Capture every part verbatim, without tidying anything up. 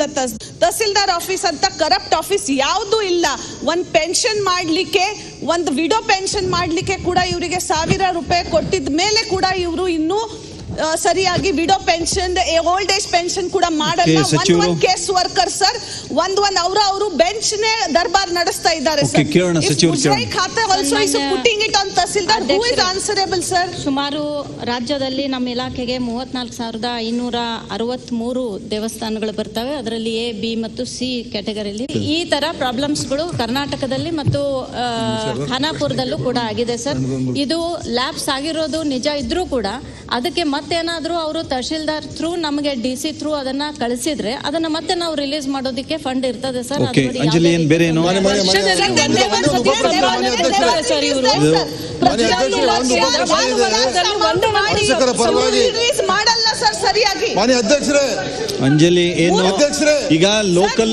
Tahsildar office ಅಂತ corrupt office ಯಾವುದು ಇಲ್ಲ. ಒಂದ್ ಪೆನ್ಷನ್ ಮಾಡ್ಲಿಕ್ಕೆ, ಒಂದು ವಿಡೋ ಪೆನ್ಷನ್ ಮಾಡ್ಲಿಕ್ಕೆ ಕೂಡ ಇವರಿಗೆ ಸಾವಿರ ರೂಪಾಯಿ ಕೊಟ್ಟಿದ ಮೇಲೆ ಕೂಡ ಇವರು ಇನ್ನೂ ಸರಿಯಾಗಿ widow pension, old age pension ಕೂಡ ಮಾಡಲ್ಲ. ಒಂದ್ ಒಂದ್ ಕೇಸ್ ವರ್ಕರ್ ಸರ್ ಒಂದ್ ಒಂದ್ ಅವರ ಅವರು ಬೆಂಚ್ ನೇ ದರ್ಬಾರ್ ನಡೆಸ್ತಾ ಇದ್ದಾರೆ sir. Khata also is putting it on tahsildar, who is answerable sir. ಸುಮಾರು ರಾಜ್ಯದಲ್ಲಿ ನಮ್ಮ ಇಲಾಖೆಗೆ ಮೂವತ್ನಾಲ್ಕು ಸಾವಿರದ ಐನೂರ ಅರವತ್ತ್ ಮೂರು ದೇವಸ್ಥಾನಗಳು ಬರ್ತವೆ. ಅದರಲ್ಲಿ ಎ, ಬಿ ಮತ್ತು ಸಿ ಕ್ಯಾಟಗರಿಯಲ್ಲಿ ಈ ತರ ಪ್ರಾಬ್ಲಮ್ಸ್ಗಳು ಕರ್ನಾಟಕದಲ್ಲಿ ಮತ್ತು ಖಾನಾಪುರದಲ್ಲೂ ಕೂಡ ಆಗಿದೆ ಸರ್. ಇದು ಲ್ಯಾಬ್ಸ್ ಆಗಿರೋದು ನಿಜ ಇದ್ರೂ ಕೂಡ ಅದಕ್ಕೆ ಮತ್ತೇನಾದ್ರೂ ಅವರು ತಹಶೀಲ್ದಾರ್ ಥ್ರೂ ನಮಗೆ ಡಿ ಸಿ ಥ್ರೂ ಅದನ್ನ ಕಳಿಸಿದ್ರೆ ಅದನ್ನ ಮತ್ತೆ ನಾವು ರಿಲೀಸ್ ಮಾಡೋದಕ್ಕೆ ಫಂಡ್ ಇರ್ತದೆ ಸರ್. ಅಂಜಲಿ ಏನ್ ಬೇರೆ ಏನು ಮಾಡಲ್ಲ ಸರ್ ಸರಿಯಾಗಿ. ಅಂಜಲಿ ಏನು ಈಗ ಲೋಕಲ್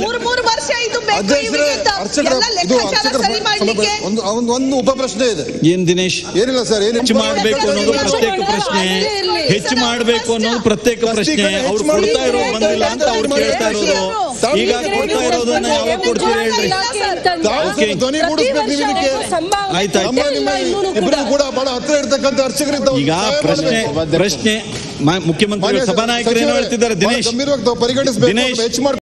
ಒಂದು ಉಪ ಪ್ರಶ್ನೆ ಇದೆ. ಏನ್ ದಿನೇಶ್? ಏನಿಲ್ಲ ಸರ್, ಏನು ಹೆಚ್ಚು ಮಾಡಬೇಕು ಅನ್ನೋದು ಪ್ರತ್ಯೇಕ ಪ್ರಶ್ನೆ, ಹೆಚ್ಚು ಮಾಡಬೇಕು ಅನ್ನೋದು ಪ್ರತ್ಯೇಕ ಪ್ರಶ್ನೆ. ಅವ್ರು ಕೊಡ್ತಾ ಇರೋದು ಬಂದಿಲ್ಲ ಅಂತ ಅವ್ರು ಕೇಳ್ತಾ ಇರೋದು. ಈಗ ಕೊಡ್ತಾ ಇರೋದನ್ನ ಯಾವಾಗ ಕೊಡ್ತೀರಿ ಹೇಳ್ರಿ? ಧ್ವನಿ ಮೂಡಿಸ್ಬೇಕು ನೀವು ಇದಕ್ಕೆ. ಇಬ್ಬರು ಕೂಡ ಬಹಳ ಹತ್ತಿರ ಇರ್ತಕ್ಕಂಥ ಅರ್ಚಕರಿದ್ದ. ಈಗ ಪ್ರಶ್ನೆ ಪ್ರಶ್ನೆ ಮುಖ್ಯಮಂತ್ರಿ ಸಭಾನಾಯಕರು ಏನು ಹೇಳ್ತಿದ್ದಾರೆ ದಿನೇಶ್? ಪರಿಗಣಿಸಬೇಕು.